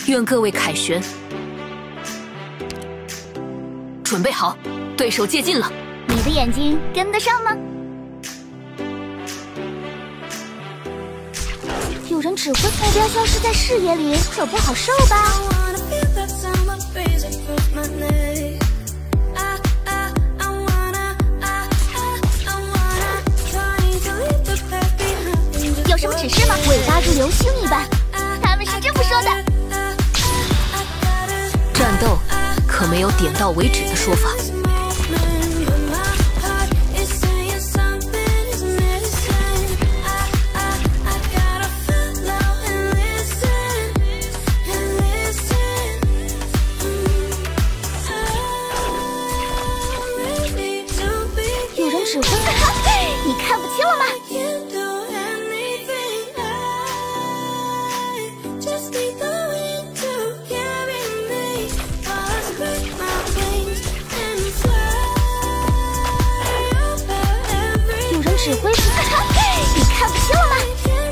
愿各位凯旋。准备好，对手接近了。 你的眼睛跟得上吗？有人指挥目标消失在视野里，可不好受吧？有什么指示吗？尾巴如流星一般，他们是这么说的。 战斗可没有点到为止的说法。 有人指挥，你看不清了吗？指挥，你看不清了吗？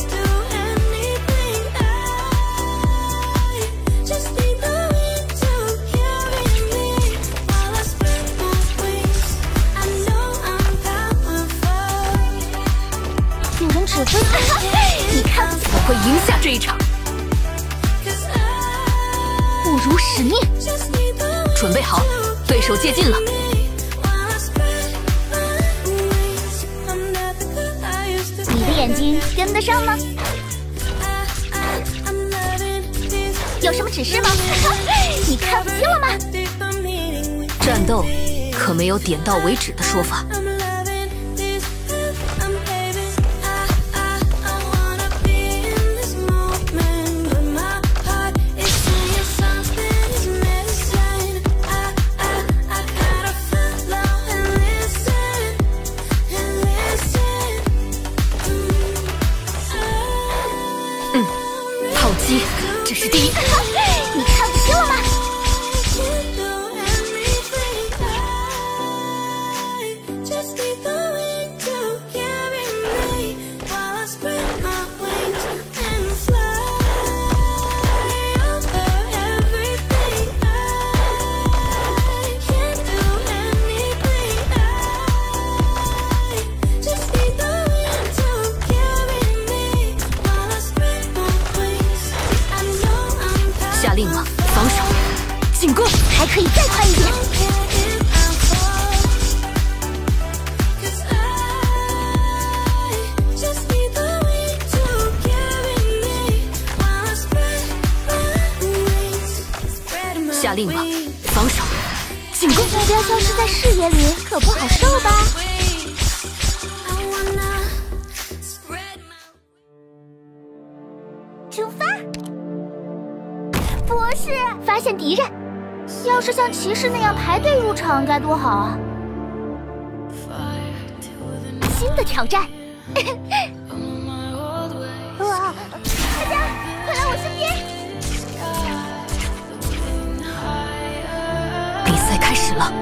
有人指挥，你看不清。 我会赢下这一场。 不辱使命。 准备好，对手接近了。 你的眼睛跟得上吗？有什么指示吗？你看不清了吗？ 战斗可没有点到为止的说法。 这是第一。你看不清了吗？ 下令了，防守，进攻， 还可以再快一点。 下令了，防守，进攻。 目标消失在视野里，可不好受吧？出发！博士，发现敌人。要是像骑士那样排队入场，该多好啊！新的挑战。哇！大家快来我身边！ 比赛开始了。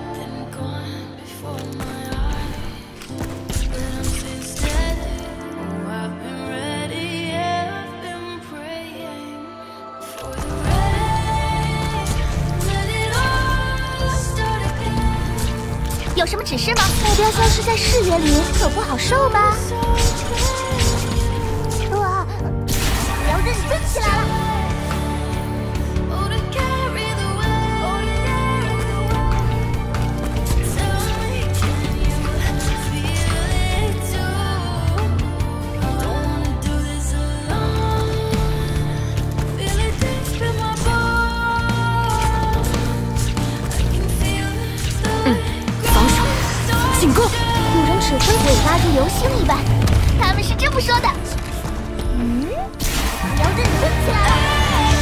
有什么指示吗？目标消失在视野里，可不好受吧？哇！要认真起来了！ 进攻！ 有人指挥尾巴如流星一般，他们是这么说的。要认真起来了！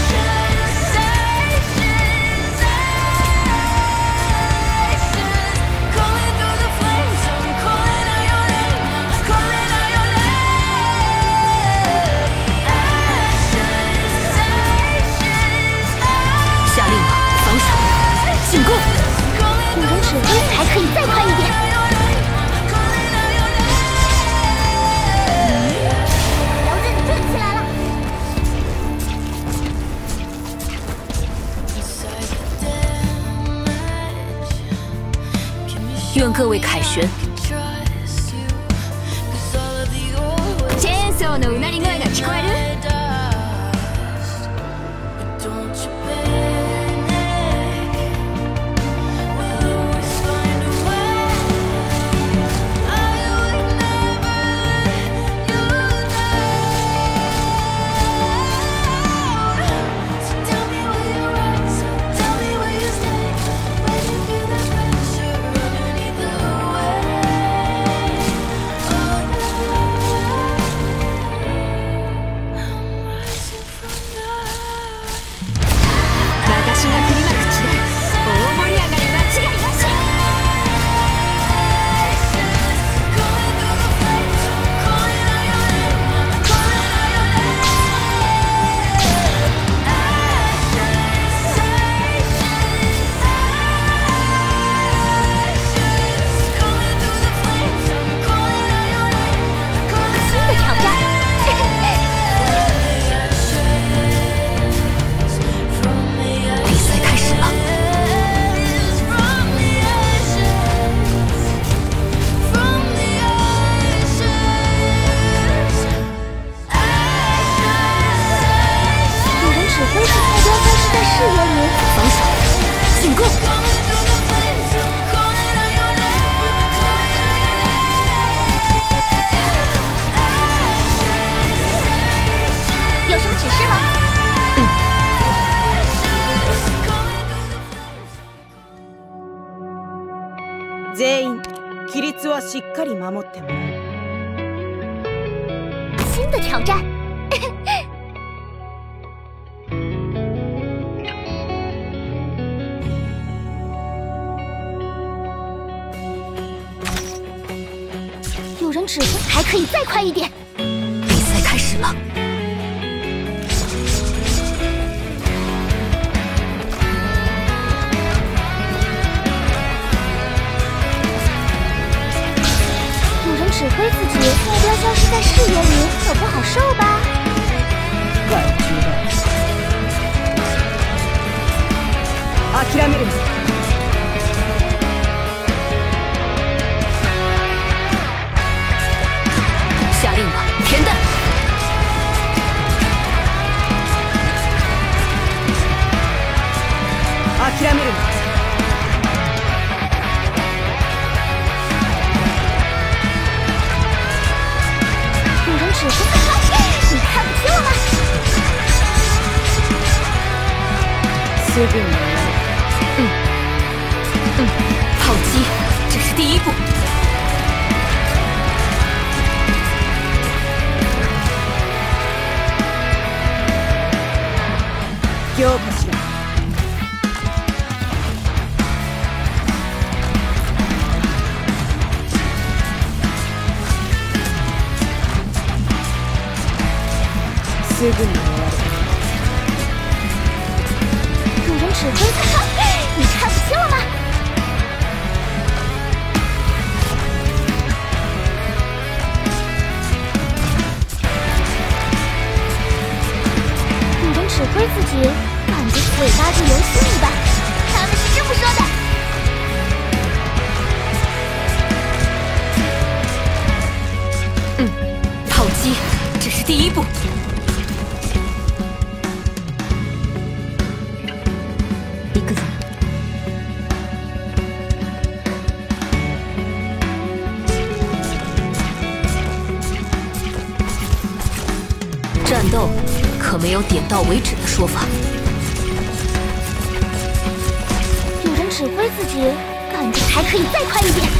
下令了，防守，进攻！ 有人指挥，还可以再快一点。 愿各位凯旋。 チェーンソーのうなり声が聞こえる？ 全員規律はしっかり守ってもらう。 新的挑战。有人指挥，还可以再快一点。 比赛开始了。 指挥自己，目标消失在视野里，可不好受吧？ 怪知道。諦めるな。 下令吧，甜蛋！ 諦めるな。 指挥，你看不起我吗？ すぐに終わる。 炮击，这是第一步。 強化しろ。すぐに終わる。 有人指挥，你看不起我吗？有人指挥自己，感觉尾巴就流星一般。他们是这么说的。 炮击，这是第一步。战斗可没有点到为止的说法。 有人指挥自己，感觉还可以再快一点。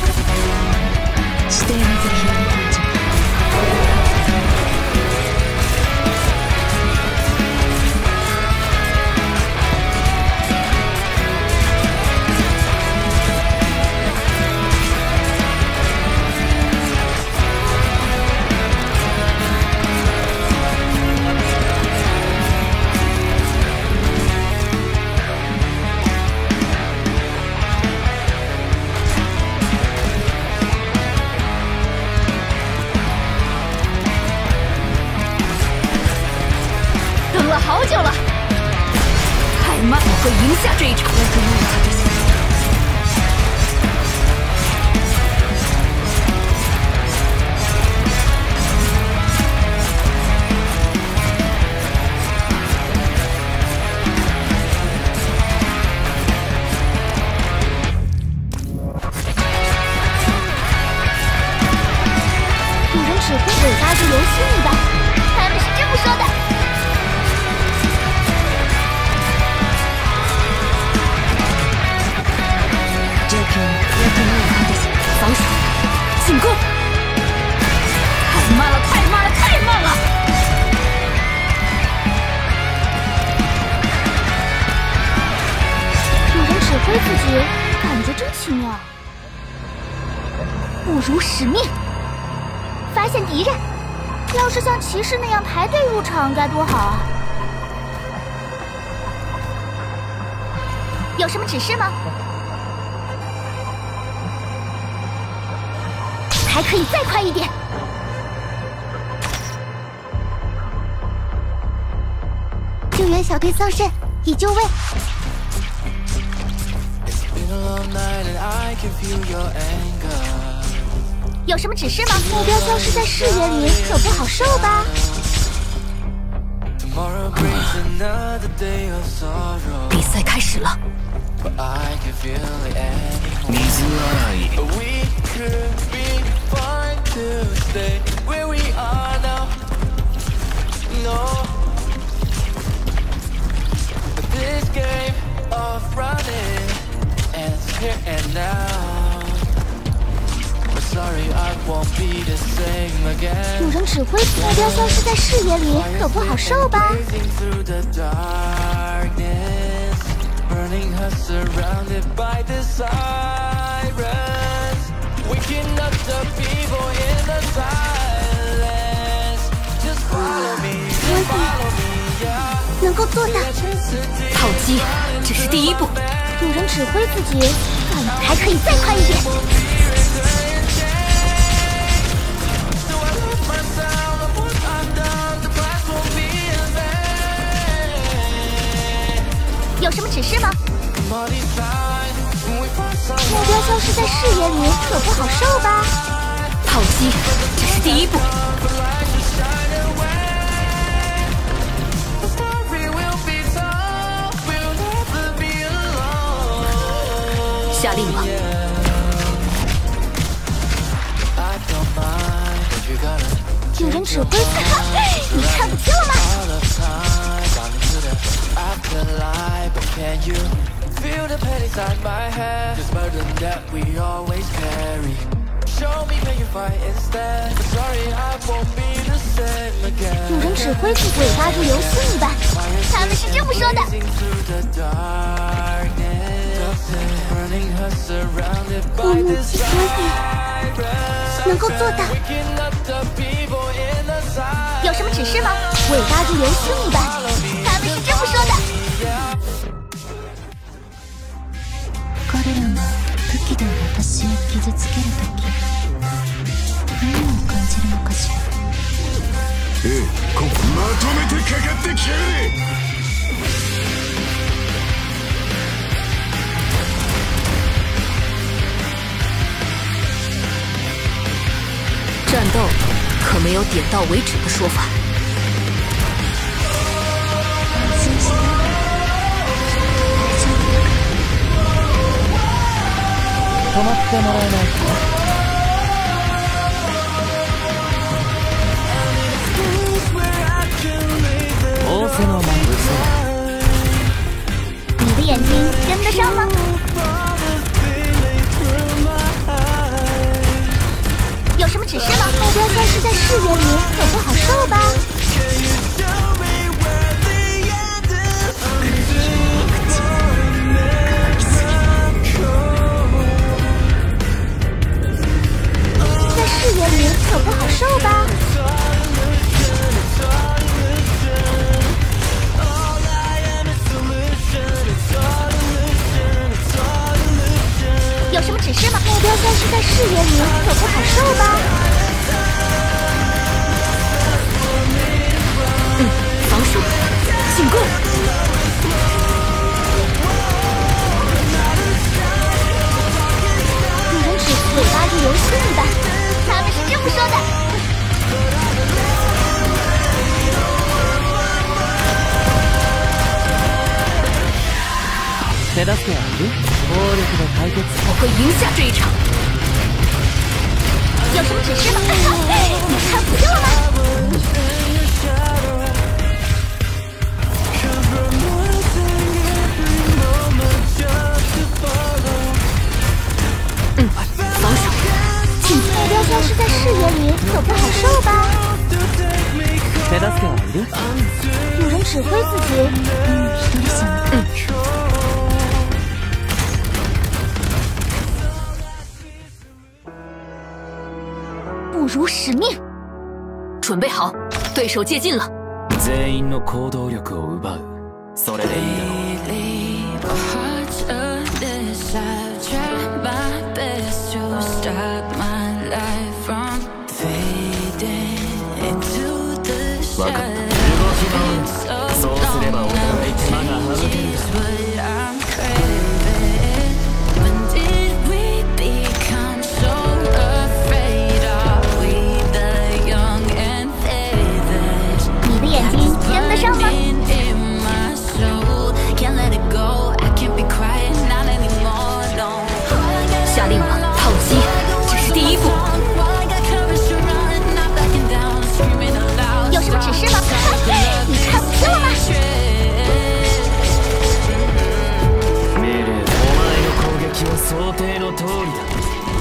好久了，太慢，我会赢下这一场。 自己，感觉真奇妙。不辱使命，发现敌人。要是像骑士那样排队入场，该多好啊！有什么指示吗？还可以再快一点。救援小队丧肾，已就位。有什么指示吗？目标消失在视野里，可不好受吧？ 比赛开始了。 有人指挥，目标消失在视野里，可不好受吧？能够做到。 套击，这是第一步。 有人指挥自己，还可以再快一点。有什么指示吗？目标消失在视野里，可不好受吧？ 套击，这是第一步。下令了。 有人指挥，你看不清了吗？有人指挥自己尾巴如流星一般，他们是这么说的。我目击所以能够做到。有什么指示吗？尾巴如流星一般，他们是这么说的。彼らが武器で私を傷つけるとき、何を感じるのかしら。 まとめてかかってきやがれ。 战斗可没有点到为止的说法。 止まってもらえないか。仰せのマ你的眼睛跟得上吗？有什么指示吗？目标消失在视野里，可不好受吧？在视野里可不好受吧？有什么指示吗？目标消失在视野里，可不好受吧？ 防守，进攻。 有人指尾巴如流星一般，他们是这么说的。 手助けはある？暴力で解決。 我会赢下这一场。 有什么指示吗？你看不见了吗？ 防守， 目标消失在视野里，可不好受吧？ 手助けはいる？ 有人指挥自己。 如使命。准备好，对手接近了。 全員の行動力を奪う。それでいいだろう。分かった。動き回る。そうすればお互い手間が省けるだろう。 你的眼睛跟得上吗？ 下令吧，套击，这是第一步。 有什么指示吗？你看不清了吗？ 命令。お前の攻撃は想定の通りだ。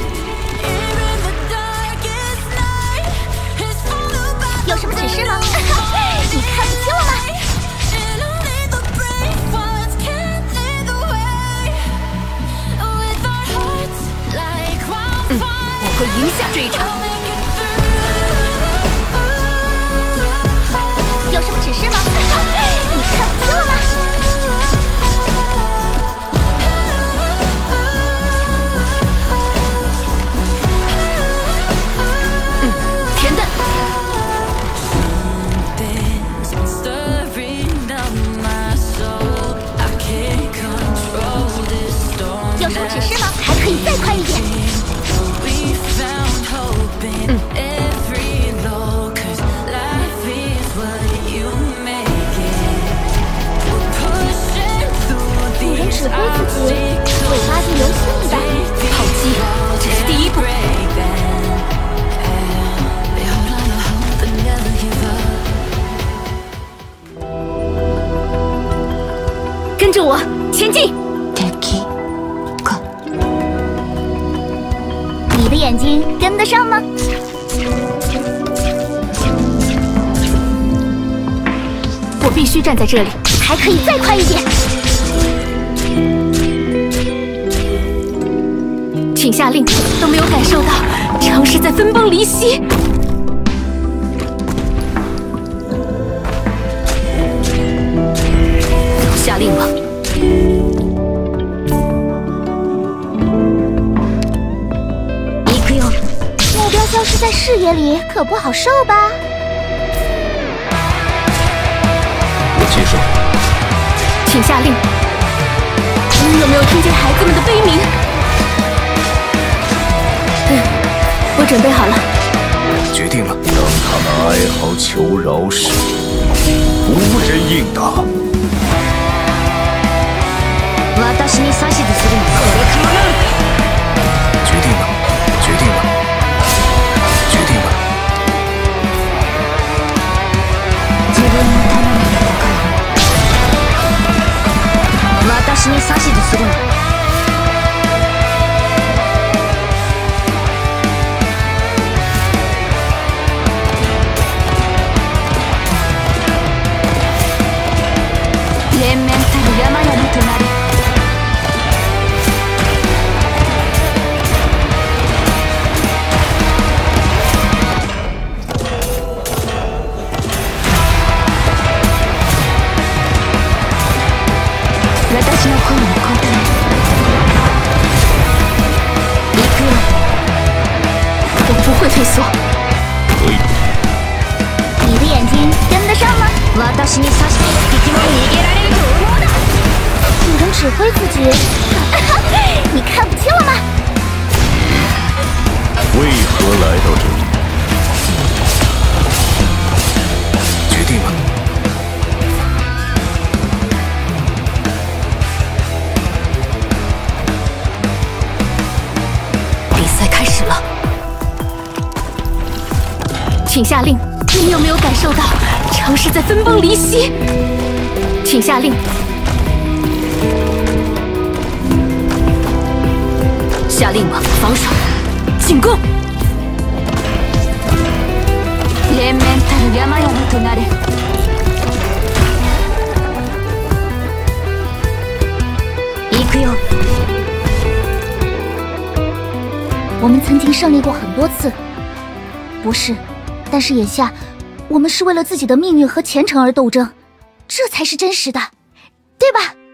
有什么指示吗？你看不清了吗？ 我会赢下这一场。 有什么指示吗？你看不清了吗？ 填弹。 有什么指示吗？还可以再快一点。有人指挥自己，尾巴就游丝一般。 套击，这是第一步。跟着我前进。 Tequilla，你的眼睛跟得上吗？ 我必须站在这里， 还可以再快一点。 请下令，都没有感受到城市在分崩离析。下令吧。 目标消失在视野里，可不好受吧？ 我接受。 请下令。你有没有听见孩子们的悲鸣？我准备好了。 决定了，让他们哀嚎求饶时，无人应答。 私に指図するの。これからな。 决定了，决定了，决定了。 自分のための戦い。私に指図するの。連綿たる山々となる。私の声に応え。行くよ。 我不会退缩。 可以。 你的眼睛跟得上吗？ 私に指して敵も逃げられると思うな。 有人指挥自己，你看不清了吗？ 为何来到这里？决定了。 比赛开始了，请下令。你有没有感受到城市在分崩离析？请下令。下令吧，防守，进攻。 連綿たる山々となれ。行くよ。 我们曾经胜利过很多次， 不是，但是眼下我们是为了自己的命运和前程而斗争，这才是真实的，对吧？